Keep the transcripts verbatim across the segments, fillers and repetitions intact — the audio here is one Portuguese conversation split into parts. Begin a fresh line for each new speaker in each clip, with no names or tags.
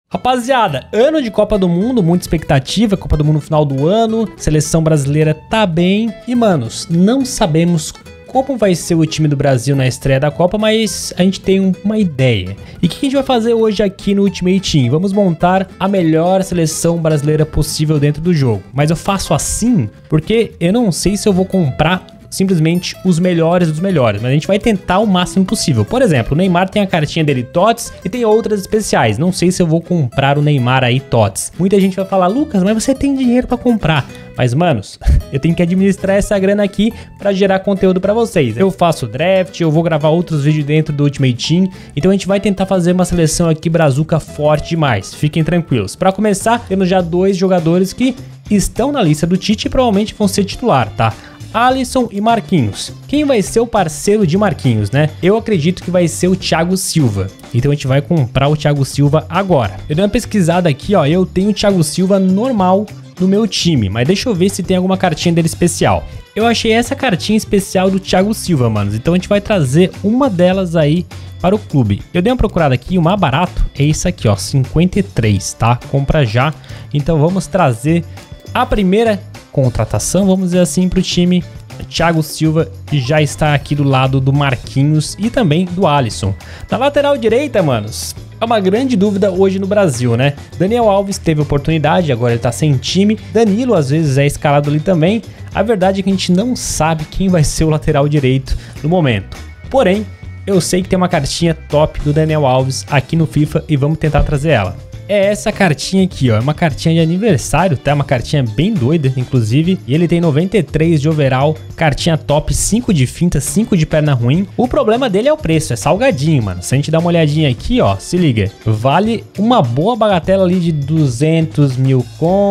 Rapaziada, ano de Copa do Mundo, muita expectativa, Copa do Mundo no final do ano, seleção brasileira tá bem e, manos, não sabemos como vai ser o time do Brasil na estreia da Copa, mas a gente tem uma ideia. E o que a gente vai fazer hoje aqui no Ultimate Team? Vamos montar a melhor seleção brasileira possível dentro do jogo, mas eu faço assim porque eu não sei se eu vou comprar simplesmente os melhores dos melhores, mas a gente vai tentar o máximo possível. Por exemplo, o Neymar tem a cartinha dele TOTS e tem outras especiais. Não sei se eu vou comprar o Neymar aí TOTS. Muita gente vai falar, Lucas, mas você tem dinheiro pra comprar. Mas, manos, eu tenho que administrar essa grana aqui pra gerar conteúdo pra vocês. Eu faço draft, eu vou gravar outros vídeos dentro do Ultimate Team, então a gente vai tentar fazer uma seleção aqui brazuca forte demais. Fiquem tranquilos. Pra começar, temos já dois jogadores que estão na lista do Tite e provavelmente vão ser titular, tá? Alisson e Marquinhos. Quem vai ser o parceiro de Marquinhos, né? Eu acredito que vai ser o Thiago Silva. Então a gente vai comprar o Thiago Silva agora. Eu dei uma pesquisada aqui, ó. Eu tenho o Thiago Silva normal no meu time, mas deixa eu ver se tem alguma cartinha dele especial. Eu achei essa cartinha especial do Thiago Silva, manos. Então a gente vai trazer uma delas aí para o clube. Eu dei uma procurada aqui, o mais barato é esse aqui, ó, cinquenta e três, tá? Compra já. Então vamos trazer a primeira contratação, vamos dizer assim, para o time. Thiago Silva já está aqui do lado do Marquinhos e também do Alisson. Na lateral direita, manos, é uma grande dúvida hoje no Brasil, né? Daniel Alves teve oportunidade, agora ele tá sem time. Danilo às vezes é escalado ali também. A verdade é que a gente não sabe quem vai ser o lateral direito no momento. Porém, eu sei que tem uma cartinha top do Daniel Alves aqui no FIFA e vamos tentar trazer ela. É essa cartinha aqui, ó, é uma cartinha de aniversário, tá? Uma cartinha bem doida, inclusive. E ele tem noventa e três de overall, cartinha top, cinco de finta, cinco de perna ruim. O problema dele é o preço, é salgadinho, mano. Se a gente dar uma olhadinha aqui, ó, se liga. Vale uma boa bagatela ali de duzentos mil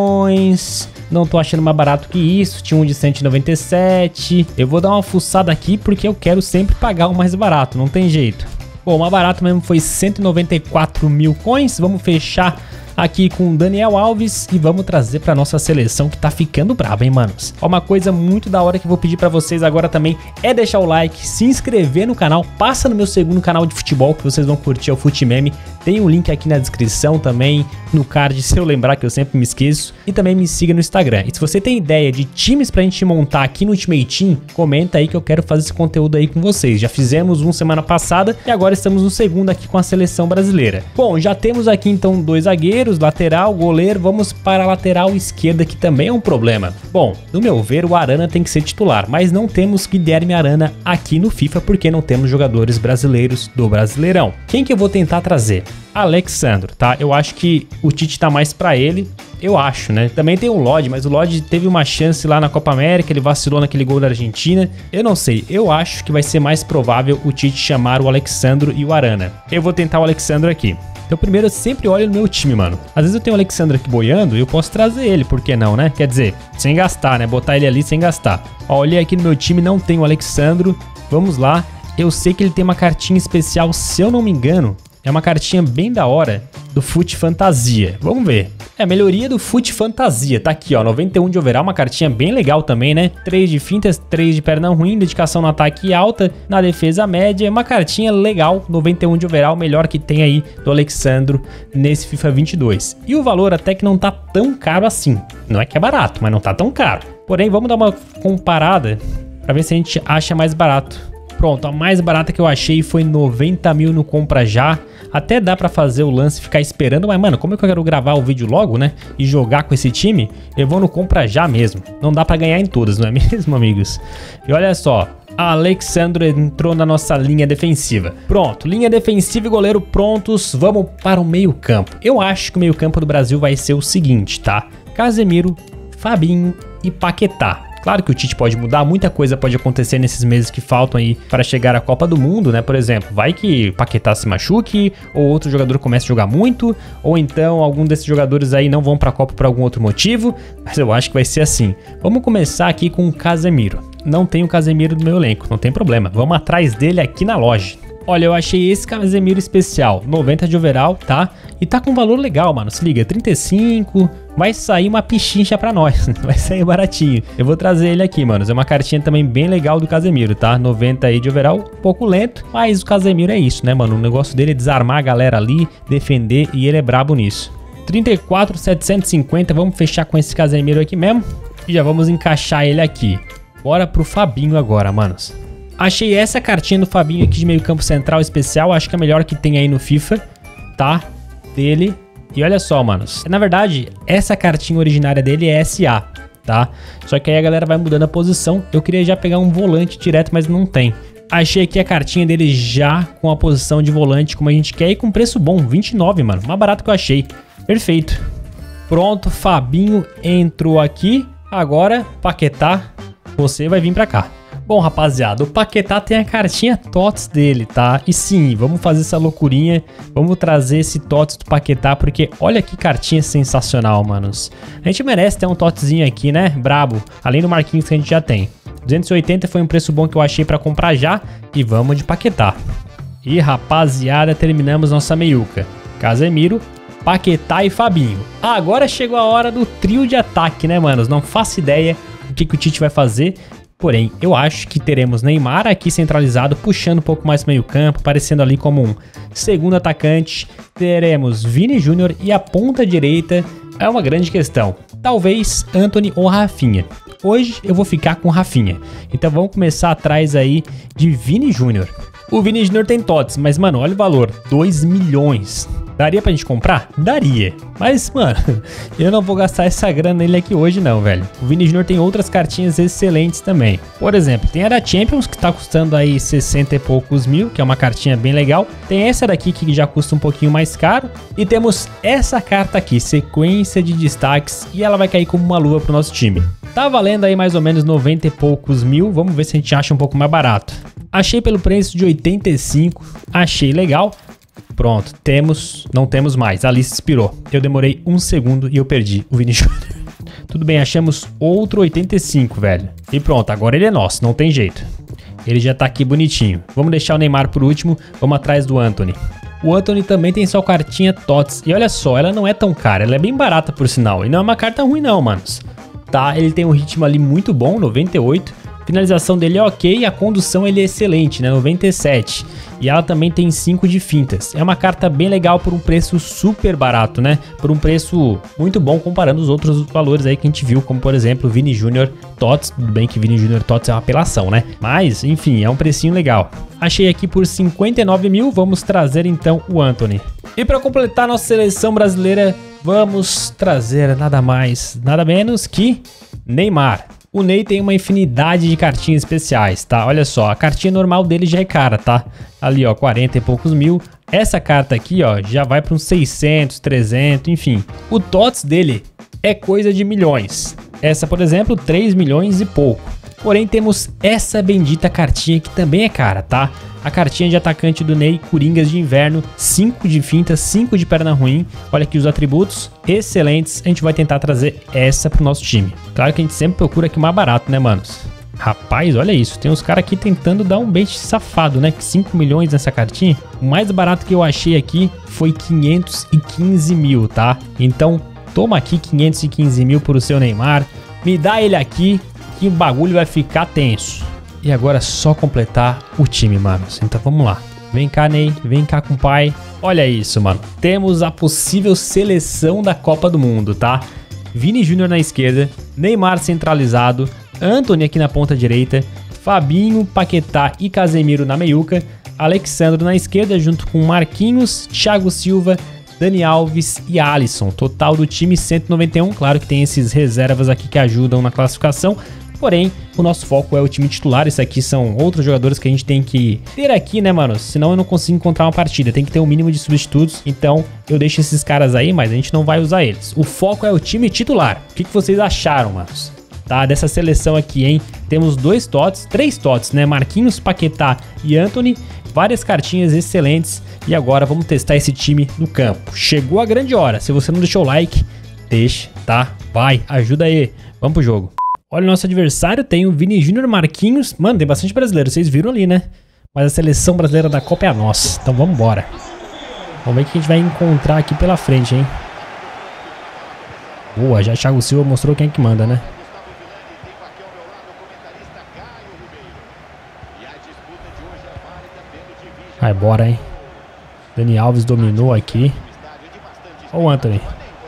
coins. Não tô achando mais barato que isso, tinha um de cento e noventa e sete. Eu vou dar uma fuçada aqui porque eu quero sempre pagar o mais barato, não tem jeito. Bom, o mais barato mesmo foi cento e noventa e quatro mil coins. Vamos fechar aqui com o Daniel Alves e vamos trazer para nossa seleção que tá ficando brava, hein, manos? Ó, uma coisa muito da hora que eu vou pedir para vocês agora também é deixar o like, se inscrever no canal, passa no meu segundo canal de futebol que vocês vão curtir, é o Futimeme. Tem um link aqui na descrição também, no card, se eu lembrar que eu sempre me esqueço. E também me siga no Instagram. E se você tem ideia de times pra gente montar aqui no Ultimate Team, comenta aí que eu quero fazer esse conteúdo aí com vocês. Já fizemos um semana passada e agora estamos no segundo aqui com a seleção brasileira. Bom, já temos aqui então dois zagueiros, lateral, goleiro. Vamos para a lateral esquerda, que também é um problema. Bom, no meu ver, o Arana tem que ser titular, mas não temos Guilherme Arana aqui no FIFA porque não temos jogadores brasileiros do Brasileirão. Quem que eu vou tentar trazer? Alexandro, tá? Eu acho que o Tite tá mais pra ele, eu acho, né? Também tem o Lodge, mas o Lodge teve uma chance lá na Copa América, ele vacilou naquele gol da Argentina. Eu não sei, eu acho que vai ser mais provável o Tite chamar o Alexandro e o Arana. Eu vou tentar o Alexandro aqui. Então primeiro eu sempre olho no meu time, mano. Às vezes eu tenho o Alexandro aqui boiando e eu posso trazer ele, por que não, né? Quer dizer, sem gastar, né? Botar ele ali sem gastar. Ó, olhei aqui no meu time, não tem o Alexandro. Vamos lá. Eu sei que ele tem uma cartinha especial, se eu não me engano. É uma cartinha bem da hora do Fute Fantasia. Vamos ver. É a melhoria do Fute Fantasia. Tá aqui, ó. noventa e um de overall. Uma cartinha bem legal também, né? três de fintas, três de perna ruim. Dedicação no ataque alta. Na defesa média. Uma cartinha legal. noventa e um de overall. Melhor que tem aí do Alexandro nesse FIFA vinte e dois. E o valor até que não tá tão caro assim. Não é que é barato, mas não tá tão caro. Porém, vamos dar uma comparada pra ver se a gente acha mais barato. Pronto, a mais barata que eu achei foi noventa mil no compra já. Até dá pra fazer o lance e ficar esperando, mas mano, como é que eu quero gravar o vídeo logo, né? E jogar com esse time, eu vou no compra já mesmo. Não dá pra ganhar em todas, não é mesmo, amigos? E olha só, Alexandro entrou na nossa linha defensiva. Pronto, linha defensiva e goleiro prontos. Vamos para o meio campo. Eu acho que o meio campo do Brasil vai ser o seguinte, tá? Casemiro, Fabinho e Paquetá. Claro que o Tite pode mudar, muita coisa pode acontecer nesses meses que faltam aí para chegar à Copa do Mundo, né? Por exemplo, vai que Paquetá se machuque, ou outro jogador comece a jogar muito, ou então algum desses jogadores aí não vão para a Copa por algum outro motivo, mas eu acho que vai ser assim. Vamos começar aqui com o Casemiro. Não tem o Casemiro no meu elenco, não tem problema. Vamos atrás dele aqui na loja. Olha, eu achei esse Casemiro especial, noventa de overall, tá? E tá com valor legal, mano. Se liga, trinta e cinco, vai sair uma pichincha pra nós, vai sair baratinho. Eu vou trazer ele aqui, mano. É uma cartinha também bem legal do Casemiro, tá? noventa aí de overall, um pouco lento, mas o Casemiro é isso, né, mano? O negócio dele é desarmar a galera ali, defender, e ele é brabo nisso. trinta e quatro, setecentos e cinquenta, vamos fechar com esse Casemiro aqui mesmo. E já vamos encaixar ele aqui. Bora pro Fabinho agora, manos. Achei essa cartinha do Fabinho aqui de meio campo central especial, acho que é a melhor que tem aí no FIFA, tá? Dele. E olha só, manos. Na verdade, essa cartinha originária dele é S A, tá? Só que aí a galera vai mudando a posição. Eu queria já pegar um volante direto, mas não tem. Achei aqui a cartinha dele já com a posição de volante como a gente quer e com preço bom, vinte e nove, mano. Mais barato que eu achei. Perfeito. Pronto, Fabinho entrou aqui. Agora, Paquetá, você vai vir pra cá. Bom, rapaziada, o Paquetá tem a cartinha T O T S dele, tá? E sim, vamos fazer essa loucurinha, vamos trazer esse T O T S do Paquetá, porque olha que cartinha sensacional, manos. A gente merece ter um TOTSzinho aqui, né? Brabo, além do Marquinhos que a gente já tem. duzentos e oitenta foi um preço bom que eu achei pra comprar já, e vamos de Paquetá. E, rapaziada, terminamos nossa meiuca. Casemiro, Paquetá e Fabinho. Ah, agora chegou a hora do trio de ataque, né, manos? Não faço ideia o que, que o Tite vai fazer. Porém, eu acho que teremos Neymar aqui centralizado, puxando um pouco mais meio campo, aparecendo ali como um segundo atacante. Teremos Vini Júnior e a ponta direita é uma grande questão. Talvez Antony ou Rafinha. Hoje eu vou ficar com Rafinha. Então vamos começar atrás aí de Vini Júnior. O Vini Júnior tem T O T S, mas mano, olha o valor, dois milhões. Daria pra gente comprar? Daria. Mas, mano, eu não vou gastar essa grana nele aqui hoje não, velho. O Vini Júnior tem outras cartinhas excelentes também. Por exemplo, tem a da Champions, que tá custando aí sessenta e poucos mil, que é uma cartinha bem legal. Tem essa daqui, que já custa um pouquinho mais caro. E temos essa carta aqui, sequência de destaques, e ela vai cair como uma luva pro nosso time. Tá valendo aí mais ou menos noventa e poucos mil. Vamos ver se a gente acha um pouco mais barato. Achei pelo preço de oitenta e cinco, achei legal. Pronto, temos, não temos mais, a lista expirou. Eu demorei um segundo e eu perdi o Vini Júnior. Tudo bem, achamos outro oitenta e cinco, velho. E pronto, agora ele é nosso, não tem jeito. Ele já tá aqui bonitinho. Vamos deixar o Neymar por último, vamos atrás do Antony. O Antony também tem sua cartinha T O T S. E olha só, ela não é tão cara, ela é bem barata por sinal. E não é uma carta ruim não, manos. Tá, ele tem um ritmo ali muito bom, noventa e oito. Finalização dele é ok e a condução ele é excelente, né, noventa e sete. E ela também tem cinco de fintas. É uma carta bem legal por um preço super barato, né? Por um preço muito bom comparando os outros valores aí que a gente viu, como por exemplo Vini Júnior T O T S. Tudo bem que Vini Júnior T O T S é uma apelação, né? Mas, enfim, é um precinho legal. Achei aqui por cinquenta e nove mil, vamos trazer então o Antony. E para completar nossa seleção brasileira, vamos trazer nada mais, nada menos que Neymar. O Ney tem uma infinidade de cartinhas especiais, tá? Olha só, a cartinha normal dele já é cara, tá? Ali, ó, quarenta e poucos mil. Essa carta aqui, ó, já vai para uns seiscentos, trezentos, enfim. O T O T S dele é coisa de milhões. Essa, por exemplo, três milhões e pouco. Porém, temos essa bendita cartinha que também é cara, tá? A cartinha de atacante do Ney, Coringas de Inverno, cinco de finta, cinco de perna ruim. Olha aqui os atributos excelentes. A gente vai tentar trazer essa pro nosso time. Claro que a gente sempre procura aqui mais barato, né, manos? Rapaz, olha isso. Tem uns caras aqui tentando dar um bait safado, né? cinco milhões nessa cartinha. O mais barato que eu achei aqui foi quinhentos e quinze mil, tá? Então, toma aqui quinhentos e quinze mil pro seu Neymar. Me dá ele aqui que o bagulho vai ficar tenso. E agora é só completar o time, manos. Então vamos lá. Vem cá, Ney. Vem cá com o pai. Olha isso, mano. Temos a possível seleção da Copa do Mundo, tá? Vini Júnior na esquerda. Neymar centralizado. Antony aqui na ponta direita. Fabinho, Paquetá e Casemiro na meiuca. Alexandro na esquerda junto com Marquinhos, Thiago Silva, Dani Alves e Alisson. Total do time cento e noventa e um. Claro que tem esses reservas aqui que ajudam na classificação. Porém, o nosso foco é o time titular. Isso aqui são outros jogadores que a gente tem que ter aqui, né, mano? Senão eu não consigo encontrar uma partida. Tem que ter um mínimo de substitutos. Então, eu deixo esses caras aí, mas a gente não vai usar eles. O foco é o time titular. O que, que vocês acharam, manos? Tá, dessa seleção aqui, hein? Temos dois T O T S, três T O T S, né? Marquinhos, Paquetá e Antony. Várias cartinhas excelentes. E agora vamos testar esse time no campo. Chegou a grande hora. Se você não deixou o like, deixa, tá? Vai, ajuda aí. Vamos pro jogo. Olha o nosso adversário, tem o Vini Júnior, Marquinhos. Mano, tem bastante brasileiro, vocês viram ali, né? Mas a seleção brasileira da Copa é a nossa. Então vamos embora. Vamos ver o que a gente vai encontrar aqui pela frente, hein? Boa, já Thiago Silva mostrou quem é que manda, né? Vai, bora, hein? Dani Alves dominou aqui. Olha o Antony.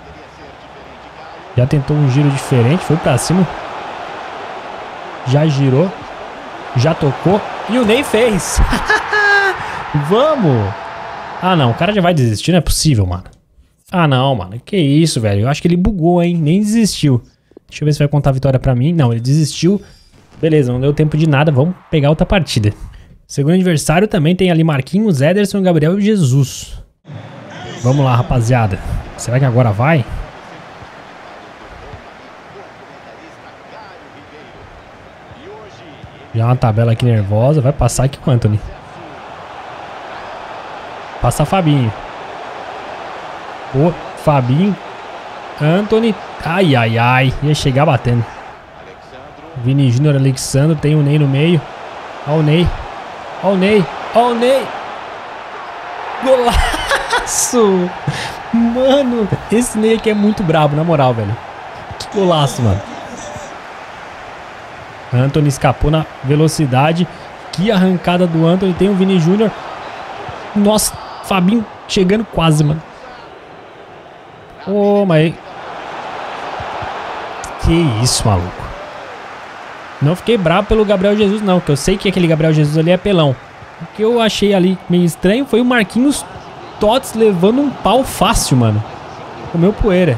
Já tentou um giro diferente, foi pra cima. Já girou. Já tocou. E o Ney fez. Vamos! Ah, não. O cara já vai desistir. Não é possível, mano. Ah, não, mano. Que isso, velho. Eu acho que ele bugou, hein. Nem desistiu. Deixa eu ver se vai contar a vitória pra mim. Não, ele desistiu. Beleza, não deu tempo de nada. Vamos pegar outra partida. Segundo adversário também tem ali Marquinhos, Ederson, Gabriel e Jesus. Vamos lá, rapaziada. Será que agora vai? Já uma tabela aqui nervosa. Vai passar aqui com o Antony. Passa Fabinho. Ô, Fabinho. Antony. Ai, ai, ai. Ia chegar batendo. Vini Júnior, Alexandre. Tem o Ney no meio. Ó o Ney. Ó o Ney. Ó o Ney. Golaço. Mano, esse Ney aqui é muito brabo, na moral, velho. Que golaço, mano. Antony escapou na velocidade. Que arrancada do Antony. Tem o Vini Júnior. Nossa, Fabinho chegando quase, mano. Ô, oh, mas... Que isso, maluco. Não fiquei bravo pelo Gabriel Jesus, não. Porque eu sei que aquele Gabriel Jesus ali é pelão. O que eu achei ali meio estranho foi o Marquinhos Tots levando um pau fácil, mano. Comeu poeira.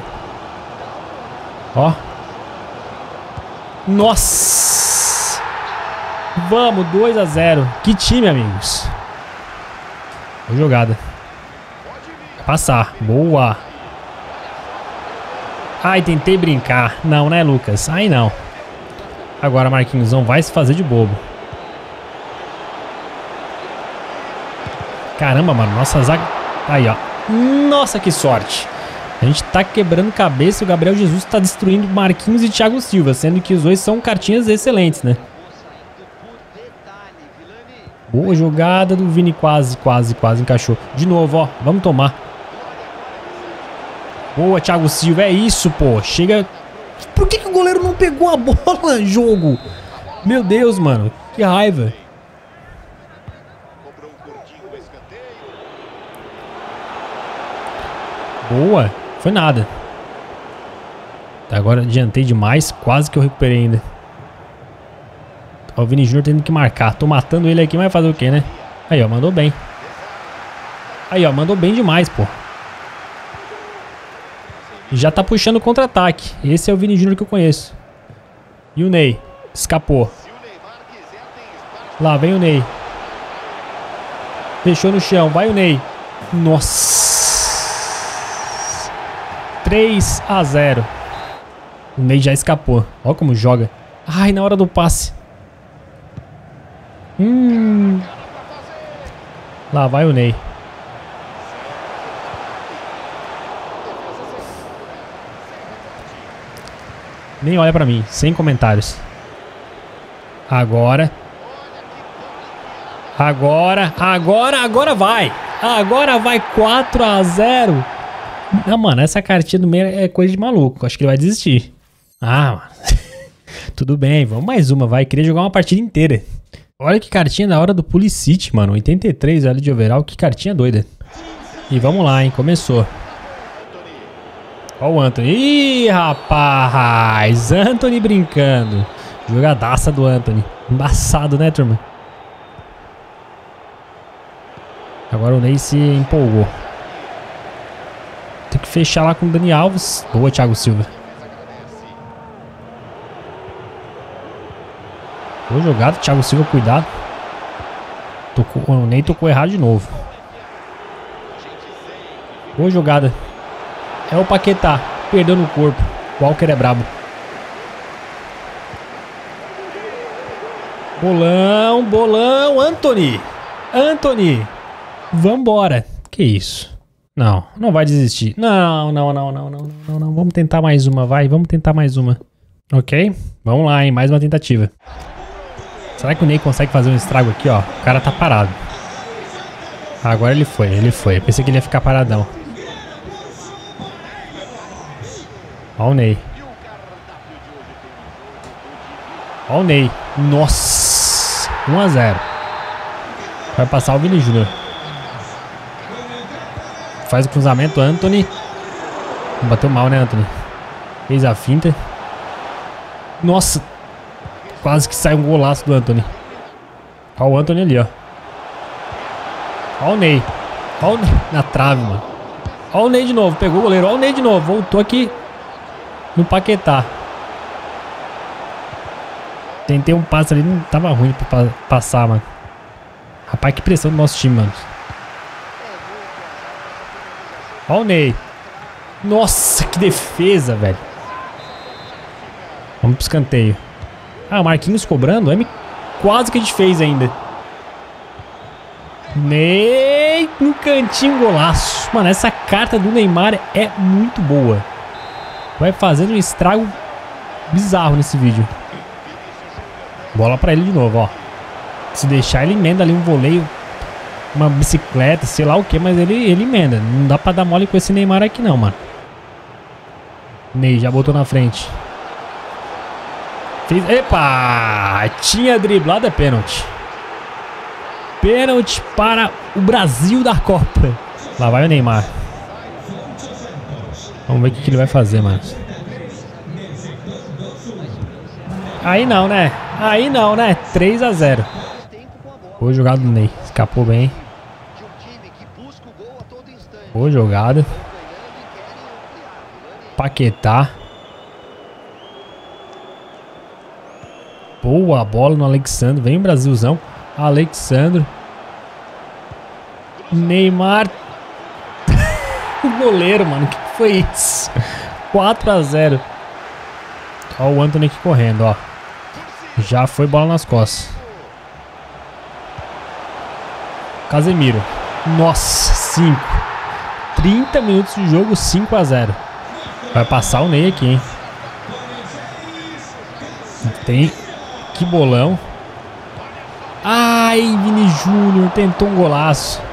Ó. Nossa. Vamos, dois a zero. Que time, amigos. Boa jogada. Vai passar. Boa. Ai, tentei brincar. Não, né, Lucas? Ai, não. Agora Marquinhos não vai se fazer de bobo. Caramba, mano. Nossa zaga... Aí, ó. Nossa, que sorte. A gente tá quebrando cabeça e o Gabriel Jesus tá destruindo Marquinhos e Thiago Silva. Sendo que os dois são cartinhas excelentes, né? Boa jogada do Vini. Quase, quase, quase encaixou. De novo, ó. Vamos tomar. Boa, Thiago Silva. É isso, pô. Chega... Por que que o goleiro não pegou a bola, jogo? Meu Deus, mano. Que raiva. Boa. Foi nada. Agora adiantei demais. Quase que eu recuperei ainda. Ó, o Vini Júnior tendo que marcar. Tô matando ele aqui, mas vai fazer o quê, né? Aí, ó. Mandou bem. Aí, ó. Mandou bem demais, pô. Já tá puxando o contra-ataque. Esse é o Vini Júnior que eu conheço. E o Ney. Escapou. Lá vem o Ney. Deixou no chão. Vai o Ney. Nossa. três a zero. O Ney já escapou. Olha como joga. Ai, na hora do passe. Hum. Lá vai o Ney. Nem olha pra mim, sem comentários. Agora. Agora, agora, agora vai. Agora vai quatro a zero. Não, mano, essa cartinha do meio é coisa de maluco. Acho que ele vai desistir. Ah, mano. Tudo bem, vamos mais uma, vai. Queria jogar uma partida inteira. Olha que cartinha da hora do Pulisic, mano. oitenta e três, olha de overall. Que cartinha doida. E vamos lá, hein. Começou. Olha o Antony. Ih, rapaz. Antony brincando. Jogadaça do Antony. Embaçado, né, turma? Agora o Ney se empolgou. Tem que fechar lá com o Dani Alves. Boa, Thiago Silva. Boa jogada, Thiago Silva, cuidado. Tocou, o Ney tocou errado de novo. Boa jogada. É o Paquetá, perdeu no corpo. O Walker é brabo. Bolão, bolão, Antony. Antony. Vambora. Que isso? Não, não vai desistir. Não, não, não, não, não, não, não. Vamos tentar mais uma, vai. Vamos tentar mais uma. Ok? Vamos lá, hein? Mais uma tentativa. Será que o Ney consegue fazer um estrago aqui, ó? O cara tá parado. Agora ele foi, ele foi. Eu pensei que ele ia ficar paradão. Ó o Ney. Ó o Ney. Nossa. um a zero. Vai passar o Vini Júnior. Faz o cruzamento, Antony. Bateu mal, né, Antony? Fez a finta. Nossa. Quase que sai um golaço do Antony. Ó o Antony ali, ó. Ó o Ney. Ó o Ney. Na trave, mano. Ó o Ney de novo. Pegou o goleiro. Ó o Ney de novo. Voltou aqui no Paquetá. Tentei um passe ali. Não tava ruim pra passar, mano. Rapaz, que pressão do nosso time, mano. Ó o Ney. Nossa, que defesa, velho. Vamos pro escanteio. Ah, o Marquinhos cobrando. É, quase que a gente fez ainda. Ney no cantinho, golaço. Mano, essa carta do Neymar é muito boa. Vai fazendo um estrago bizarro nesse vídeo. Bola pra ele de novo, ó. Se deixar, ele emenda ali um voleio, uma bicicleta, sei lá o que, mas ele, ele emenda. Não dá pra dar mole com esse Neymar aqui não, mano. Ney já botou na frente. Fez... Epa! Tinha driblado, é pênalti. Pênalti para o Brasil da Copa. Lá vai o Neymar. Vamos ver o que, que ele vai fazer, mano. Aí não, né? Aí não, né? três a zero. Boa jogada do Ney. Escapou bem. Boa jogada. Paquetá. Boa bola no Alexandre. Vem o Brasilzão. Alexandre. Neymar. O goleiro, mano. O que foi isso? quatro a zero. Ó o Antony aqui correndo, ó. Já foi bola nas costas. Casemiro. Nossa, cinco. trinta minutos de jogo, cinco a zero. Vai passar o Ney aqui, hein? Tem... Que bolão. Ai, Vini Júnior tentou um golaço.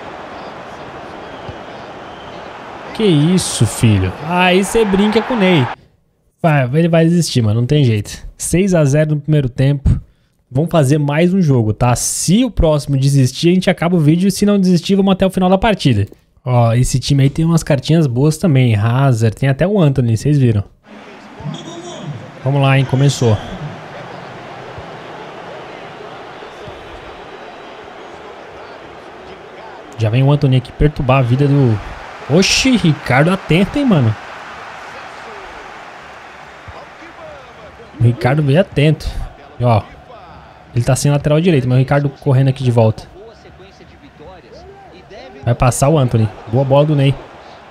Que isso, filho. Aí você brinca com o Ney. Vai, ele vai desistir, mano. Não tem jeito. seis a zero no primeiro tempo. Vamos fazer mais um jogo, tá? Se o próximo desistir, a gente acaba o vídeo. Se não desistir, vamos até o final da partida. Ó, esse time aí tem umas cartinhas boas também. Hazard, tem até o Antony, vocês viram. Vamos lá, hein? Começou. Já vem o Antony aqui perturbar a vida do... Oxi, Ricardo atento, hein, mano. O Ricardo veio atento. E, ó, ele tá sem lateral direito, mas o Ricardo correndo aqui de volta. Vai passar o Antony. Boa bola do Ney.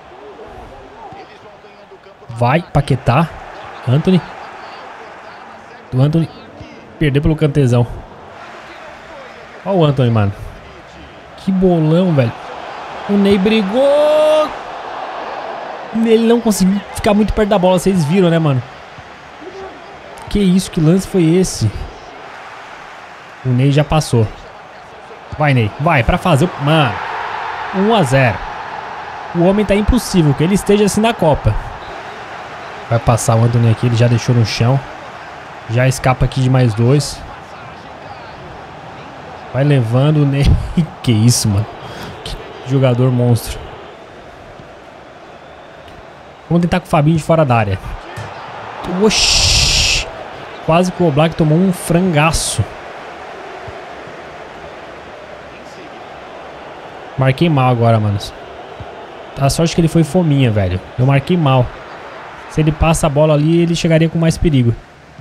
Vai, Paquetá. Antony. Do Antony. Perdeu pelo cantezão. Ó o Antony, mano. Que bolão, velho. O Ney brigou. Ele não conseguiu ficar muito perto da bola. Vocês viram, né, mano? Que isso, que lance foi esse? O Ney já passou. Vai, Ney. Vai, pra fazer o... Mano. um a zero. O homem tá impossível que ele esteja assim na Copa. Vai passar o Antony aqui. Ele já deixou no chão. Já escapa aqui de mais dois. Vai levando o Ney. Que isso, mano. Que jogador monstro. Vamos tentar com o Fabinho de fora da área. Oxi. Quase que o Oblak tomou um frangaço. Marquei mal agora, mano. A sorte que ele foi fominha, velho. Eu marquei mal. Se ele passa a bola ali, ele chegaria com mais perigo.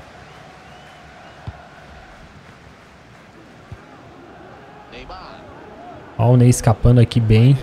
Ó o Ney escapando aqui bem.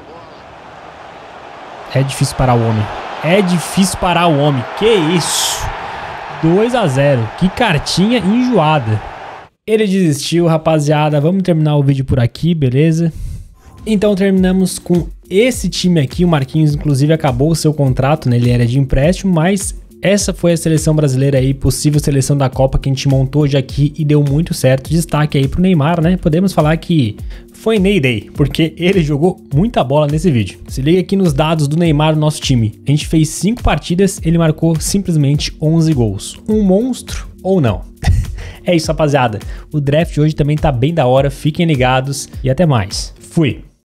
É difícil parar o homem. É difícil parar o homem. Que isso? dois a zero. Que cartinha enjoada. Ele desistiu, rapaziada. Vamos terminar o vídeo por aqui, beleza? Então terminamos com esse time aqui. O Marquinhos, inclusive, acabou o seu contrato, né? Ele era de empréstimo, mas essa foi a seleção brasileira aí, possível seleção da Copa que a gente montou hoje aqui e deu muito certo. Destaque aí pro Neymar, né? Podemos falar que foi Ney Day, porque ele jogou muita bola nesse vídeo. Se liga aqui nos dados do Neymar no nosso time. A gente fez cinco partidas, ele marcou simplesmente onze gols. Um monstro ou não? É isso, rapaziada. O draft hoje também tá bem da hora, fiquem ligados e até mais. Fui!